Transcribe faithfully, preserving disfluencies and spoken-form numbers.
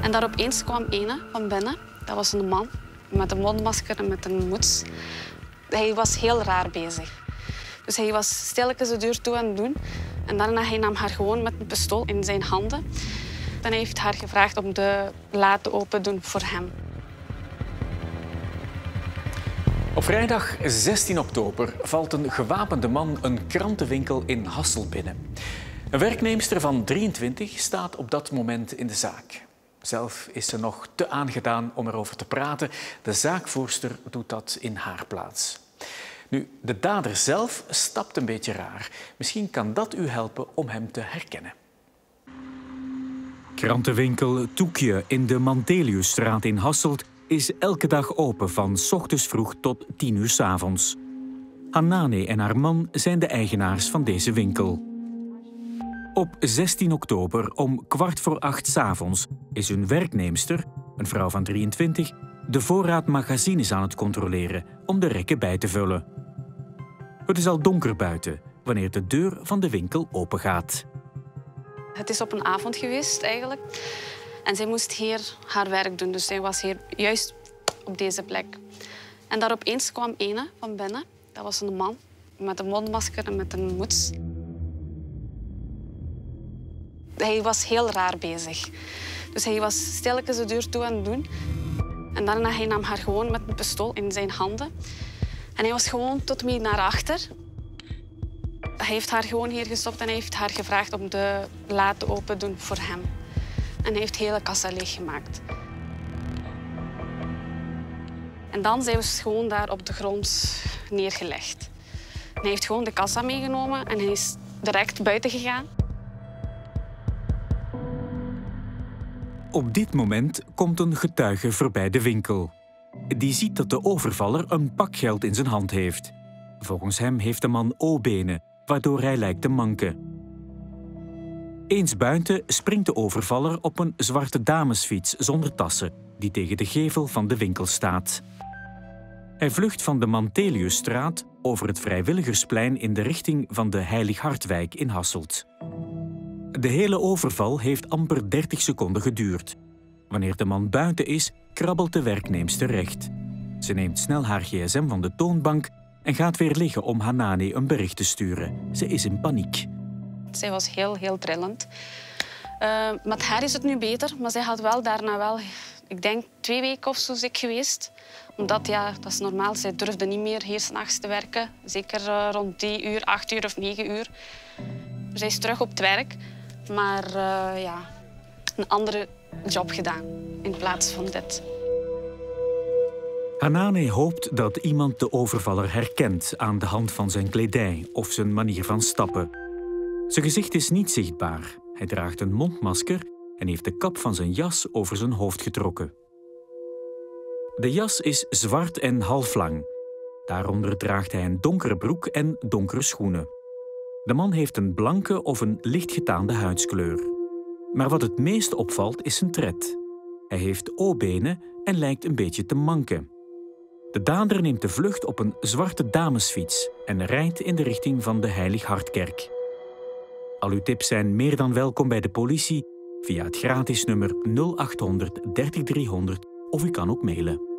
En daar opeens kwam ene van binnen. Dat was een man met een mondmasker en met een muts. Hij was heel raar bezig. Dus hij was stilletjes de deur toe aan het doen. En daarna hij nam haar gewoon met een pistool in zijn handen. En hij heeft haar gevraagd om de la te open doen voor hem. Op vrijdag zestien oktober valt een gewapende man een krantenwinkel in Hasselt binnen. Een werknemster van drieëntwintig staat op dat moment in de zaak. Zelf is ze nog te aangedaan om erover te praten. De zaakvoerster doet dat in haar plaats. Nu, de dader zelf stapt een beetje raar. Misschien kan dat u helpen om hem te herkennen. Krantenwinkel Toekje in de Manteliusstraat in Hasselt is elke dag open van 's ochtends vroeg tot tien uur 's avonds. Hanane en haar man zijn de eigenaars van deze winkel. Op zestien oktober om kwart voor acht 's avonds is hun werknemster, een vrouw van drieëntwintig, de voorraad magazines aan het controleren om de rekken bij te vullen. Het is al donker buiten wanneer de deur van de winkel opengaat. Het is op een avond geweest eigenlijk. En zij moest hier haar werk doen. Dus zij was hier juist op deze plek. En daar opeens kwam ene van binnen. Dat was een man met een mondmasker en met een muts. Hij was heel raar bezig. Dus hij was stilletjes de deur toe aan het doen. En daarna hij nam haar gewoon met een pistool in zijn handen. En hij was gewoon tot mij naar achter. Hij heeft haar gewoon hier gestopt en hij heeft haar gevraagd om de la te open doen voor hem. En hij heeft de hele kassa leeggemaakt. En dan zijn we gewoon daar op de grond neergelegd. En hij heeft gewoon de kassa meegenomen en hij is direct buiten gegaan. Op dit moment komt een getuige voorbij de winkel. Die ziet dat de overvaller een pak geld in zijn hand heeft. Volgens hem heeft de man O-benen, waardoor hij lijkt te manken. Eens buiten springt de overvaller op een zwarte damesfiets zonder tassen, die tegen de gevel van de winkel staat. Hij vlucht van de Manteliusstraat over het Vrijwilligersplein in de richting van de Heilig Hartwijk in Hasselt. De hele overval heeft amper dertig seconden geduurd. Wanneer de man buiten is, krabbelt de werknemster recht. Ze neemt snel haar gsm van de toonbank en gaat weer liggen om Hanane een bericht te sturen. Ze is in paniek. Zij was heel, heel trillend. Uh, met haar is het nu beter, maar zij had wel daarna wel, ik denk, twee weken of zo ziek geweest. Omdat, ja, dat is normaal, zij durfde niet meer hier 's nachts te werken. Zeker uh, rond drie uur, acht uur of negen uur. Zij is terug op het werk, maar uh, ja, een andere job gedaan in plaats van dit. Hanane hoopt dat iemand de overvaller herkent aan de hand van zijn kledij of zijn manier van stappen. Zijn gezicht is niet zichtbaar. Hij draagt een mondmasker en heeft de kap van zijn jas over zijn hoofd getrokken. De jas is zwart en halflang. Daaronder draagt hij een donkere broek en donkere schoenen. De man heeft een blanke of een lichtgetaande huidskleur. Maar wat het meest opvalt is zijn tred. Hij heeft O-benen en lijkt een beetje te manken. De dader neemt de vlucht op een zwarte damesfiets en rijdt in de richting van de Heilig Hartkerk. Al uw tips zijn meer dan welkom bij de politie via het gratis nummer nul acht honderd dertig driehonderd of u kan ook mailen.